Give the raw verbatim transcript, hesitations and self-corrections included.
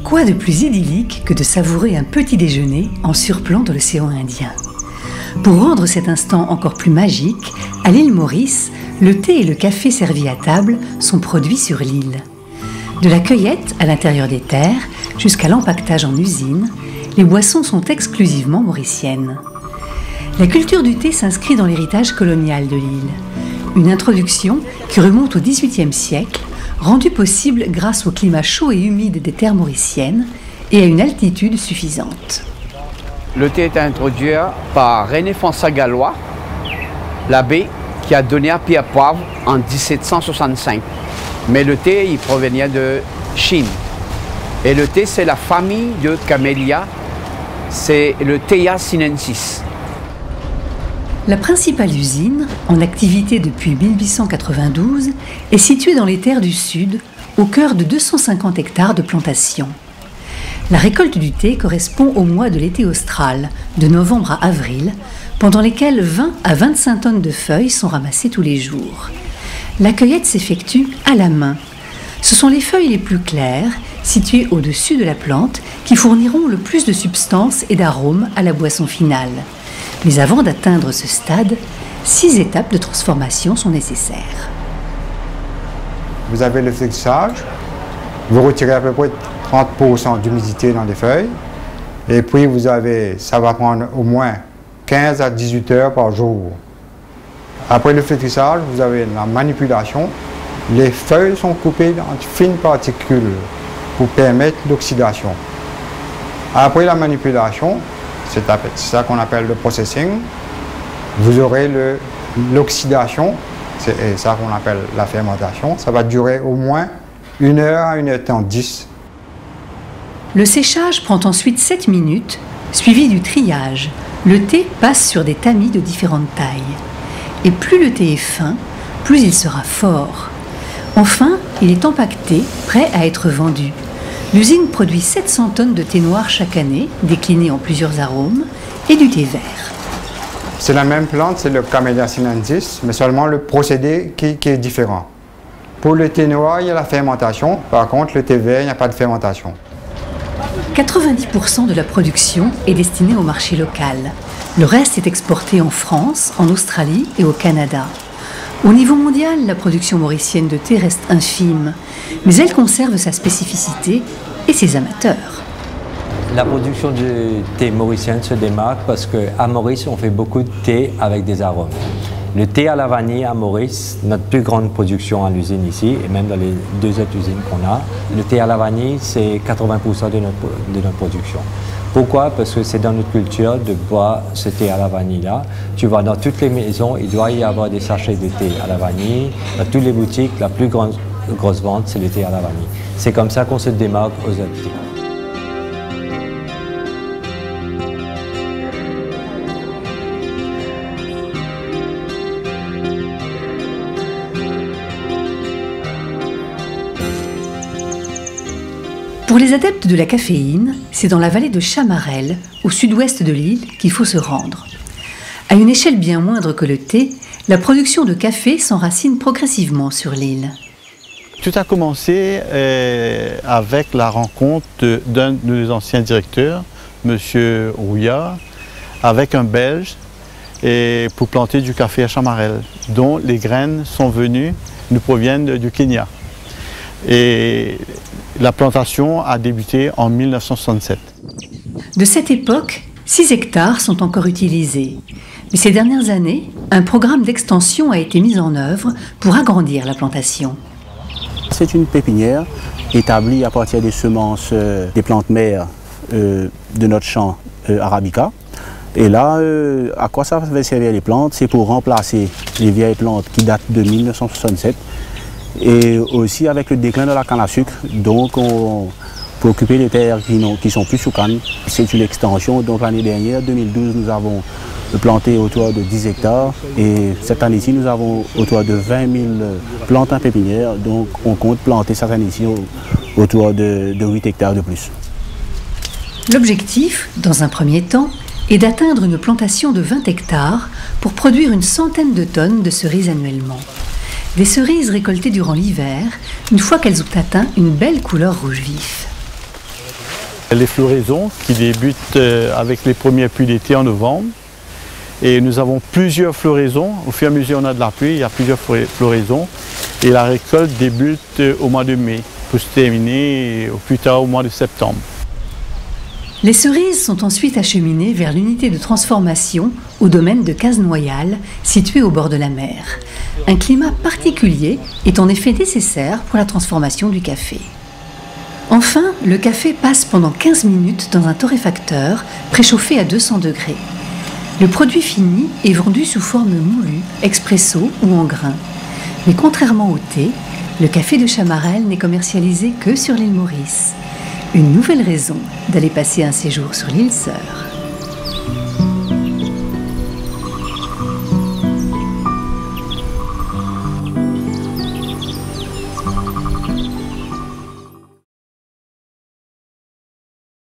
Quoi de plus idyllique que de savourer un petit déjeuner en surplomb de l'océan Indien? Pour rendre cet instant encore plus magique, à l'île Maurice, le thé et le café servis à table sont produits sur l'île. De la cueillette à l'intérieur des terres jusqu'à l'empaquetage en usine, les boissons sont exclusivement mauriciennes. La culture du thé s'inscrit dans l'héritage colonial de l'île. Une introduction qui remonte au dix-huitième siècle, rendue possible grâce au climat chaud et humide des terres mauriciennes et à une altitude suffisante. Le thé est introduit par René François Gallois, l'abbé qui a donné à Pierre Poivre en dix-sept cent soixante-cinq. Mais le thé, il provenait de Chine. Et le thé, c'est la famille de Camellia, c'est le Thea sinensis. La principale usine, en activité depuis mille huit cent quatre-vingt-douze, est située dans les terres du Sud, au cœur de deux cent cinquante hectares de plantations. La récolte du thé correspond au mois de l'été austral, de novembre à avril, pendant lesquels vingt à vingt-cinq tonnes de feuilles sont ramassées tous les jours. La cueillette s'effectue à la main. Ce sont les feuilles les plus claires, situées au-dessus de la plante, qui fourniront le plus de substance et d'arôme à la boisson finale. Mais avant d'atteindre ce stade, six étapes de transformation sont nécessaires. Vous avez le fixage, vous retirez à peu près trente pour cent d'humidité dans les feuilles, et puis vous avez, ça va prendre au moins quinze à dix-huit heures par jour. Après le flétrissage, vous avez la manipulation. Les feuilles sont coupées en fines particules pour permettre l'oxydation. Après la manipulation, c'est ça qu'on appelle le processing, vous aurez l'oxydation, c'est ça qu'on appelle la fermentation. Ça va durer au moins une heure à une heure dix. Le séchage prend ensuite sept minutes, suivi du triage. Le thé passe sur des tamis de différentes tailles. Et plus le thé est fin, plus il sera fort. Enfin, il est empaqueté, prêt à être vendu. L'usine produit sept cents tonnes de thé noir chaque année, décliné en plusieurs arômes, et du thé vert. C'est la même plante, c'est le Camellia sinensis, mais seulement le procédé qui, qui est différent. Pour le thé noir, il y a la fermentation. Par contre, le thé vert, il n'y a pas de fermentation. quatre-vingt-dix pour cent de la production est destinée au marché local. Le reste est exporté en France, en Australie et au Canada. Au niveau mondial, la production mauricienne de thé reste infime, mais elle conserve sa spécificité et ses amateurs. La production de thé mauricien se démarque parce qu'à Maurice, on fait beaucoup de thé avec des arômes. Le thé à la vanille à Maurice, notre plus grande production à l'usine ici, et même dans les deux autres usines qu'on a, le thé à la vanille, c'est quatre-vingts pour cent de notre, de notre production. Pourquoi? Parce que c'est dans notre culture de boire ce thé à la vanille-là. Tu vois, dans toutes les maisons, il doit y avoir des sachets de thé à la vanille. Dans toutes les boutiques, la plus grande grosse vente, c'est le thé à la vanille. C'est comme ça qu'on se démarque aux autres thés. Pour les adeptes de la caféine, c'est dans la vallée de Chamarel, au sud-ouest de l'île, qu'il faut se rendre. À une échelle bien moindre que le thé, la production de café s'enracine progressivement sur l'île. Tout a commencé euh, avec la rencontre d'un de nos anciens directeurs, M. Rouillard, avec un Belge, et pour planter du café à Chamarel, dont les graines sont venues, nous proviennent du Kenya. Et la plantation a débuté en mille neuf cent soixante-sept. De cette époque, six hectares sont encore utilisés. Mais ces dernières années, un programme d'extension a été mis en œuvre pour agrandir la plantation. C'est une pépinière établie à partir des semences euh, des plantes mères euh, de notre champ euh, arabica. Et là, euh, à quoi ça va servir les plantes? C'est pour remplacer les vieilles plantes qui datent de mille neuf cent soixante-sept. Et aussi avec le déclin de la canne à sucre, donc on peut occuper des terres qui, qui sont plus sous canne. C'est une extension, donc l'année dernière, deux mille douze, nous avons planté autour de dix hectares et cette année-ci, nous avons autour de vingt mille plantes en pépinière, donc on compte planter cette année-ci autour de, de huit hectares de plus. L'objectif, dans un premier temps, est d'atteindre une plantation de vingt hectares pour produire une centaine de tonnes de cerises annuellement. Des cerises récoltées durant l'hiver, une fois qu'elles ont atteint une belle couleur rouge vif. Les floraisons qui débutent avec les premières pluies d'été en novembre. Et nous avons plusieurs floraisons. Au fur et à mesure on a de la pluie, il y a plusieurs floraisons. Et la récolte débute au mois de mai pour se terminer au plus tard au mois de septembre. Les cerises sont ensuite acheminées vers l'unité de transformation au domaine de Cazes-Noyal, situé au bord de la mer. Un climat particulier est en effet nécessaire pour la transformation du café. Enfin, le café passe pendant quinze minutes dans un torréfacteur préchauffé à deux cents degrés. Le produit fini est vendu sous forme moulue, expresso ou en grains. Mais contrairement au thé, le café de Chamarel n'est commercialisé que sur l'île Maurice. Une nouvelle raison d'aller passer un séjour sur l'île Sœur.